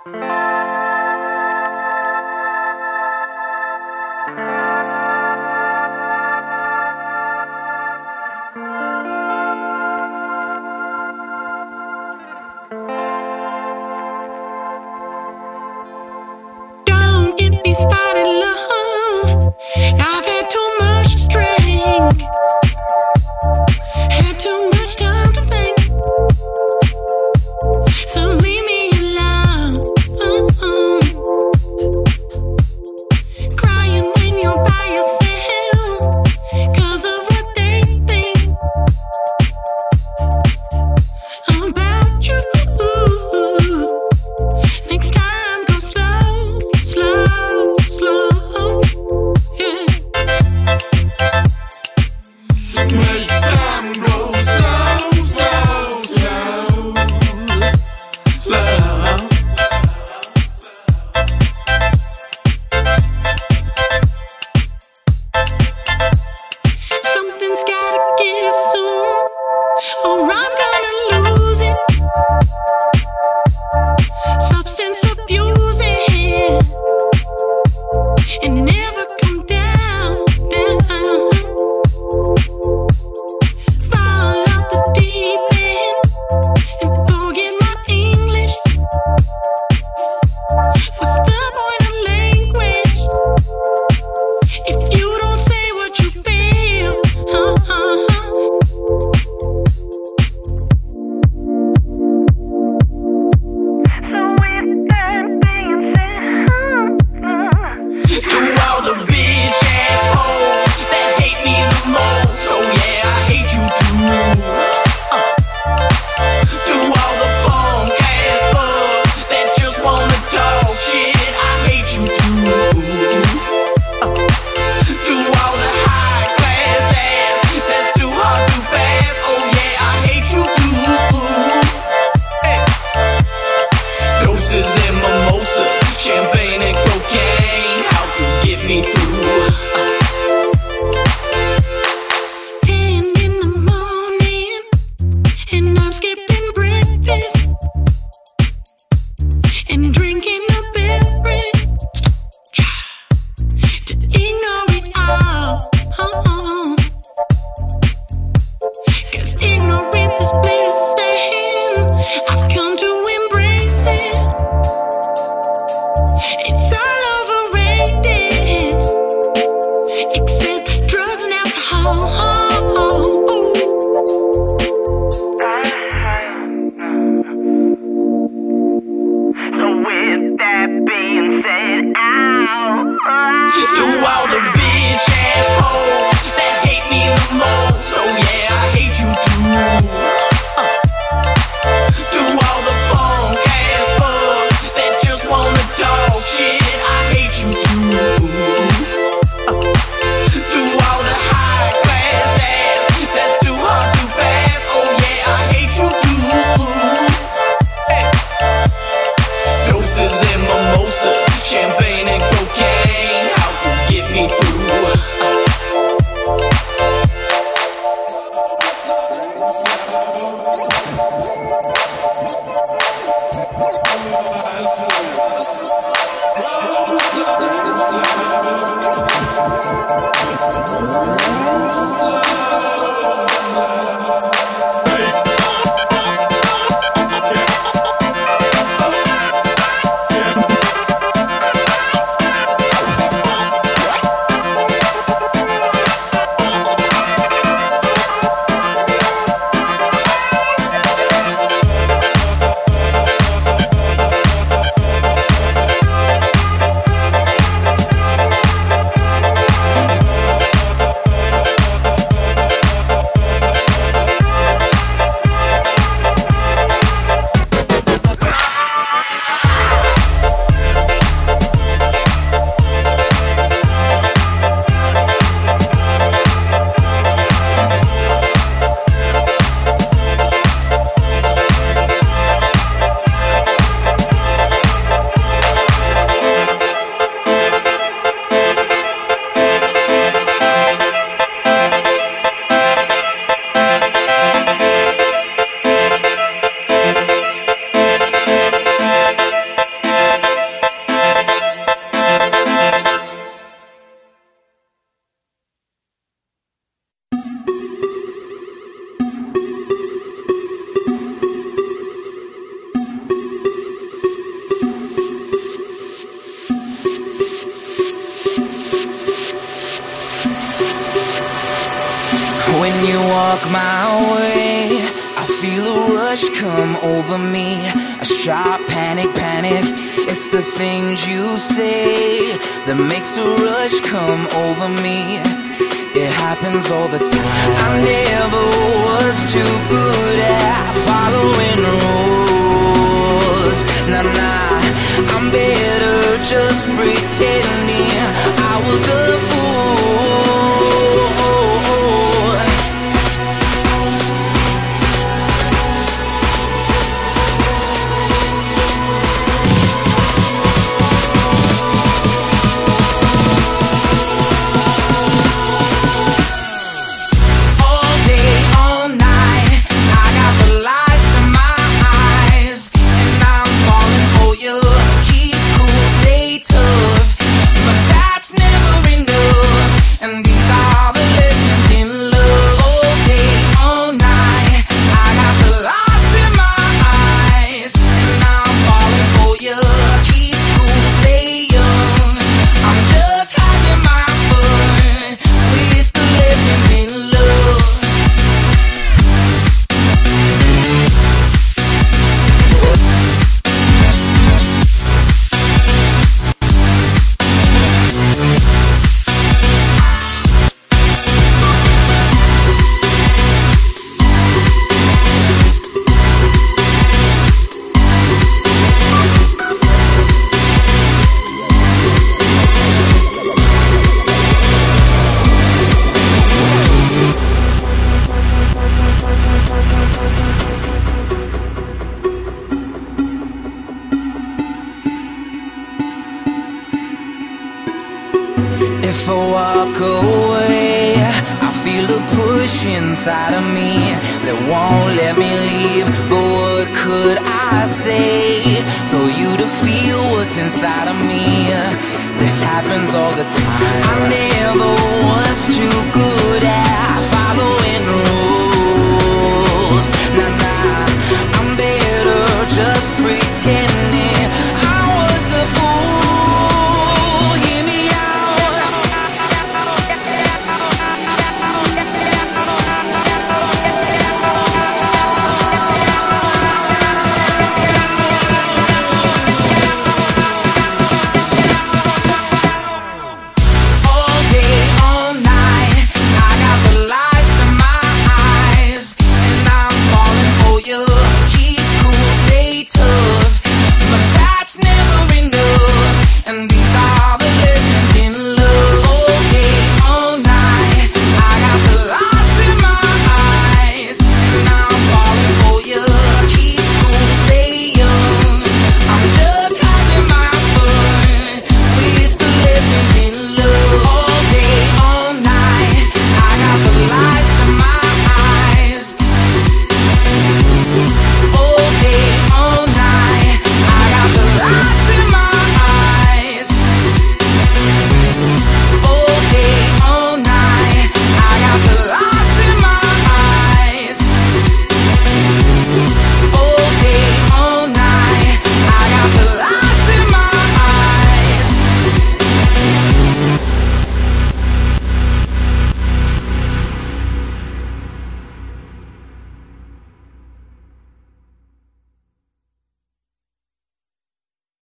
Don't get me started, love. I've had too much to drink, had too much time to think. So leave me alone. Crying when you're by yourself 'cause of what they think about you. Next time, go slow, slow, slow. Yeah. Next time go slow, slow, slow, slow. Something's gotta give soon, or I'm gonna lose it. Substance abusing and never come down, down. Fall off the deep end and forget my English. What's the point of language if you don't say what you feel? So with that being said, To all the bitch assholes that hate me the most, oh yeah, I hate you too. To all the punk ass bugs that just wanna talk shit, I hate you too. To all the high class ass that's too hard to pass, oh yeah, I hate you too. Hey. Doses and mimosas, champagne and cocaine, how to get me through. 10 in the morning and I'm skipping breakfast and drinking a beverage to ignore it all. 'Cause ignorance is bliss and I've come to embrace it. It's all overrated, except drugs and alcohol. So with that being said, To all the bitch assholes that hate me the most, oh yeah, I hate you too. To all the punk ass bugs that just wanna talk shit, I hate you too. To all the high class ass that's too hard to pass, oh yeah, I hate you too. Hey. Doses and mimosas, champagne and cocaine, how to get me through. walk my way, I feel a rush come over me. A sharp panic. It's the things you say that makes a rush come over me. It happens all the time. I never was too good at following rules. Nah, I'm better just pretending I was a fool. If I walk away, I feel a push inside of me that won't let me leave. But what could I say for you to feel what's inside of me? This happens all the time. I never was too good at following rules. Nah, I'm better just pretending